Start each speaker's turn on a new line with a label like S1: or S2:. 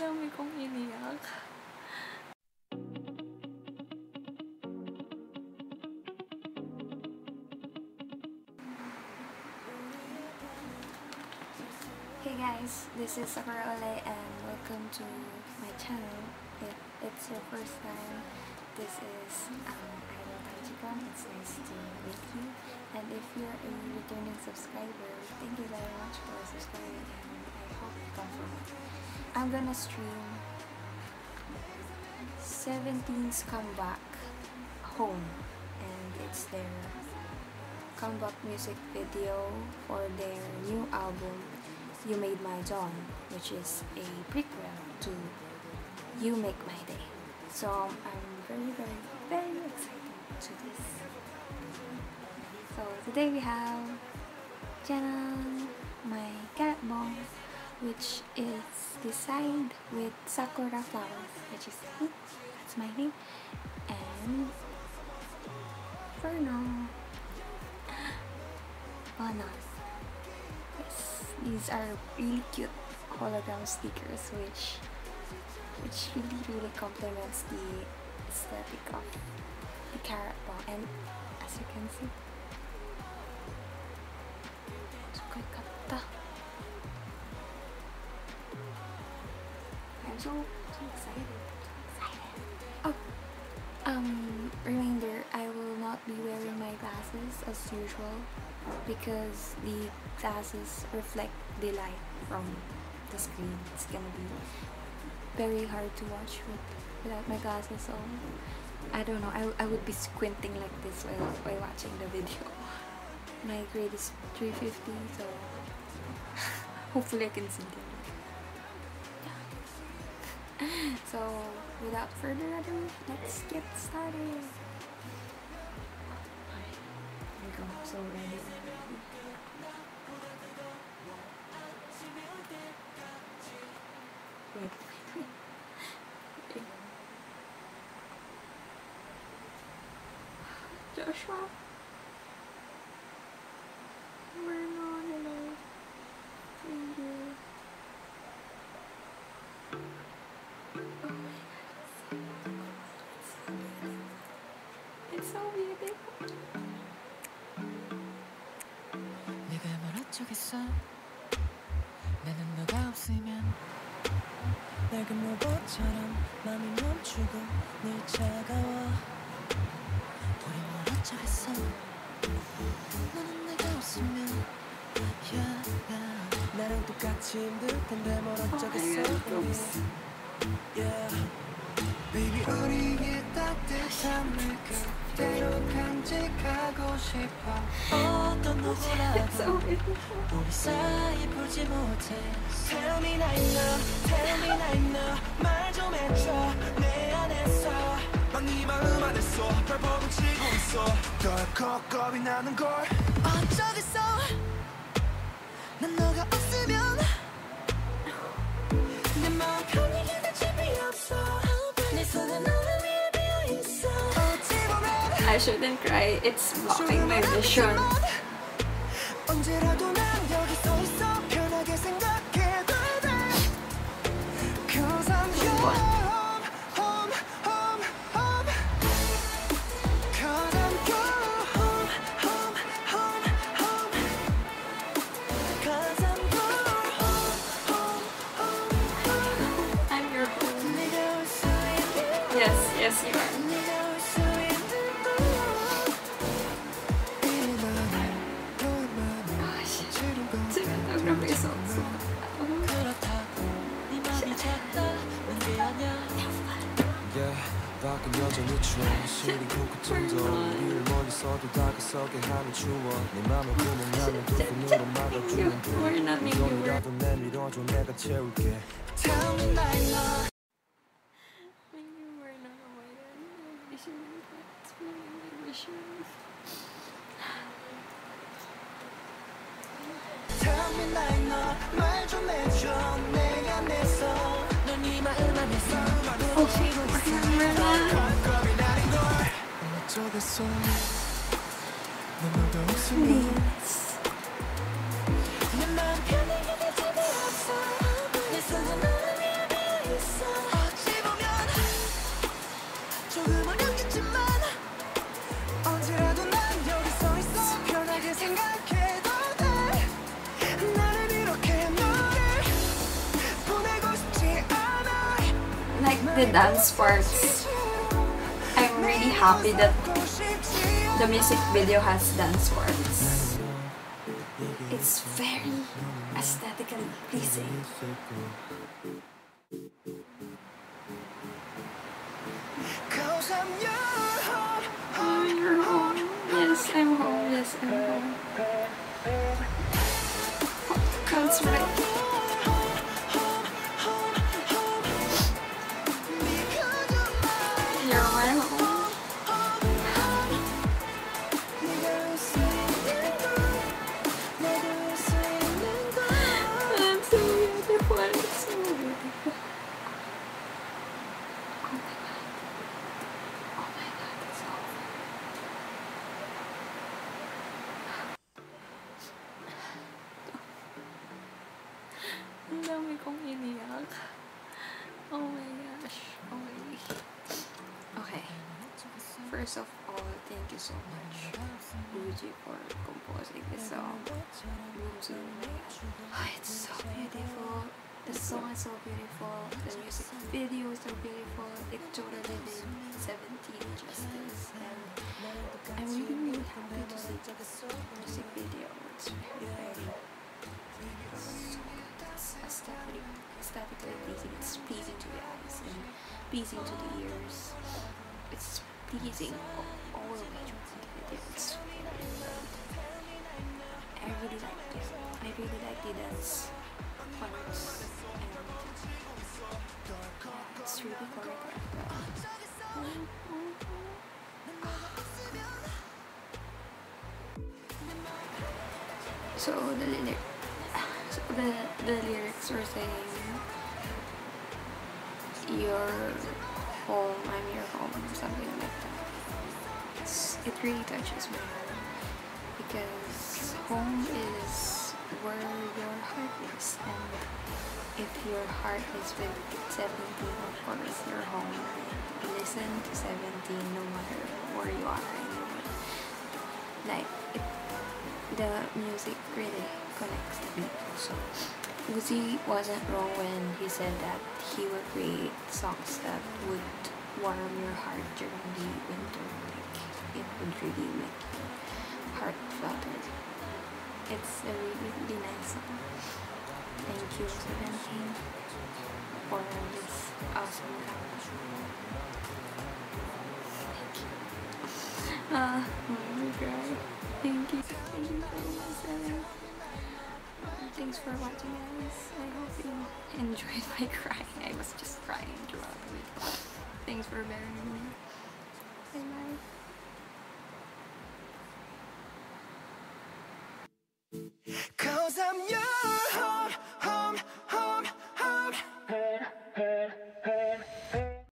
S1: dami kong iniyak. Hey guys, this is Sakura Ole and welcome to my channel. If it's your first time, this is Idol Taichikon. It's nice to meet you. And if you're a returning subscriber, thank you very much for subscribing and I hope you come from it. I'm gonna stream 17's comeback Home, and it's their comeback music video for their new album You Made My Dawn, which is a prequel to You Make My Day. So I'm very excited to this. So today we have Janan, my carrot ball, which is designed with sakura flowers, which is me, that's my name, and Ferno. Banan. Yes, these are really cute hologram stickers which really complements the aesthetic of the carrot ball, and as you can see, I'm so excited. Oh, reminder, I will not be wearing my glasses as usual because the glasses reflect the light from the screen. It's gonna be very hard to watch without my glasses, so I don't know, I would be squinting like this while watching the video. My grade is 350, so hopefully I can see them. So without further ado, let's get started. Here we go, so ready. Wait. Joshua. We're not alone. Thank you. Oh my god. It's so beautiful.
S2: 네가 멀어져겠어. 나는 너가 없으면 낡은 로봇처럼 맘이 멈추고 늘 차가워. 우리 멀어져겠어. 너는 내가 없으면 나랑 똑같이 힘들 텐데 멀어져겠어. Baby 우리의 따뜻한 물결 그대로 간직하고 싶어. 어떤 누구라도 우리 사이 풀지 못해. Tell me now, tell me now, 말 좀 해줘 내 안에서. 난 네 마음 안에서 발버둥 치고 있어. 덜컥 겁이 나는 걸 어쩌겠어. 난 너가 없으면 내 마음 편히 기댈 집이 없어. 내 손은 너를 위해 비어있어. 어찌 보면
S1: I shouldn't cry, it's blocking my vision.
S2: 언제라도 난 여기 서 있어. 편하게 생각해도 돼. Cause I'm your home. Cause I'm your home. Cause I'm your home.
S1: I'm your home.
S2: 네가 올 수 있는
S1: Yes, you are.
S2: 네가 올 수 있는 곳. 이만해 너의 맘에 지른 건
S1: Cinematography is also
S2: 그렇다 네 맘이 작다 난 게 아냐. 밖은 여전히 추워 시린 코끝은 더 우리를 멀리서도 다가서게 하는 추워 내 맘을 구멍나면 두 손으로 막아주는
S1: We're not making work.
S2: 이정이라도 내밀어줘 내가 채울게. Tell me now.
S1: Thank you for not avoiding my vision. It's blocking my vision.
S2: Tell me now, 말 좀 해줘 내 안에서. 넌 네 마음 안에서 멈추고 있어. 겁이 나는 걸 어쩌겠어. 넌 너가 없으면 내 마음 편히 기댈 집이 없어. 내 손은 너를 위해 비어있어.
S1: the dance parts. I'm really happy that the music video has dance parts. It's very aesthetically pleasing. You're home. Yes, I'm home. Yes, I'm home. That's right. You're my home. It's so beautiful. It's so beautiful. Oh my god, it's over. Ang dami kong iniyak. Oh my gosh. Okay. First of all, thank you so much, Luigi, for composing this song. It's so beautiful. The song is so beautiful. The music video is so beautiful. It totally did 17 justice. And I'm really happy to see the music video. It's very so good. It's aesthetically pleasing. It's pleasing to the eyes and pleasing to the ears. It's pleasing all the way through the video. It's very good. I really like this. I really like the dance parts, and yeah, it's really choreographed. So the lyrics were saying, "You're home, I'm your home," something like that. It really touches my heart because home is where your heart is, and if your heart is with 17, of course you're home. Listen to 17 no matter where you are anywhere. Like the music really connects the people. So Uzi wasn't wrong when he said that he would create songs that would warm your heart during the winter. Like it would really make your heart flutter. It's a really, really nice song. Thank you, 17, for this awesome cover. Thank you. I'm gonna cry. Thank you. Thank you so much, 7. Thanks for watching, guys. I hope you enjoyed my crying. I was just crying throughout the week. Thanks for bearing with me. Bye bye.